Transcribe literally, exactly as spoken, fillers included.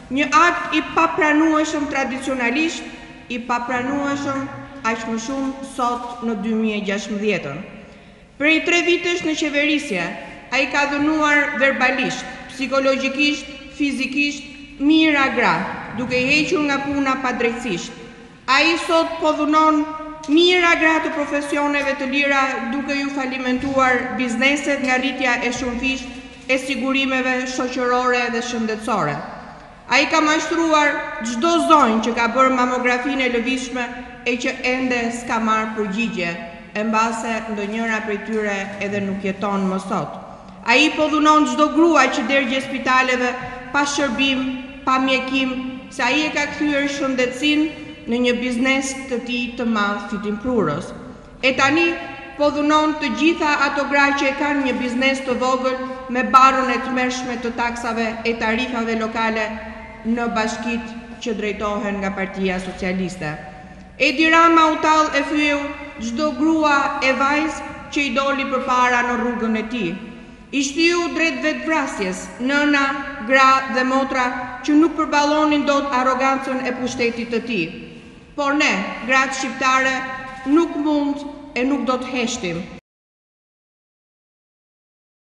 Një akt i papranueshëm tradicionalisht, i papranueshëm aq më shumë sot në dy mijë e gjashtëdhjetë. Prej tre vitesh në qeverisje, ai ka dhënuar verbalisht, psikologjikisht, fizikisht, mira gra, duke i hequr nga puna padrejtësisht. Ai sot po dhunon mira gra të profesioneve të lira, duke ju falimentuar bizneset nga rritja e shumëfisht e sigurimeve shoqërore dhe shëndetësore. Ai ka mashtruar çdo zonjë që ka bërë mamografinë e lëvizshme e që ende s'ka marrë përgjigje, e mbase ndonjëra prej tyre edhe nuk jeton më sot. Ai po dhunon çdo grua që dërgje spitaleve pa shërbim, pa mjekim, se ai e ka kthyer shëndetësinë në një biznes të tij të madh fitimprurës. E tani po dhunon të gjitha ato gra që e kanë një biznes të vogël me barën e tmerrshme të taksave e tarifave lokale në bashkitë që drejtohen nga Partia Socialiste. Edi Rama u tall e fyeu çdo grua e vajzë që i doli përpara në rrugën e tij. I shtyu drejt vetvrasjes, nëna, gra dhe motra që nuk përballonin dot arrogancën e pushtetit të tij. Por ne, gratë shqiptare, nuk mund e nuk do të heshtim